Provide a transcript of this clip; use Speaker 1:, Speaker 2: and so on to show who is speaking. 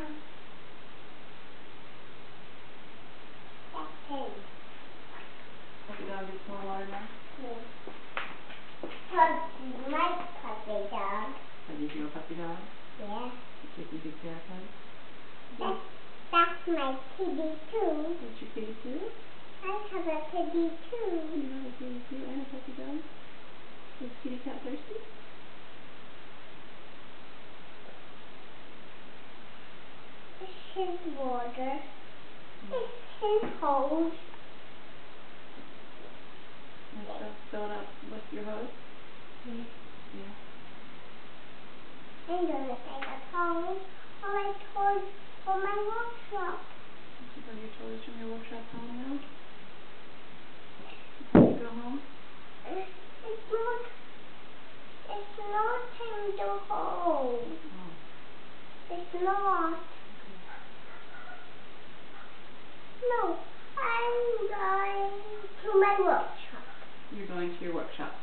Speaker 1: Puppy dog gets more water now?
Speaker 2: Yeah. My puppy dog.
Speaker 1: That is your puppy dog?
Speaker 2: Yeah.
Speaker 1: You taking good care of him?
Speaker 2: That's my kitty too.
Speaker 1: That's your kitty too?
Speaker 2: I have a kitty too.
Speaker 1: You have a kitty too and a puppy dog? Is kitty cat thirsty?
Speaker 2: It's his water. It's his hose.
Speaker 1: And stuff filling up with your hose?
Speaker 2: Yeah.
Speaker 1: Yeah.
Speaker 2: I'm gonna take a hose all my toys from my workshop.
Speaker 1: You take all your toys from your workshop home now? Before you go home?
Speaker 2: It's not time to home.
Speaker 1: Oh.
Speaker 2: It's not.
Speaker 1: Okay.
Speaker 2: No, I'm going to my workshop.
Speaker 1: You're going to your workshop.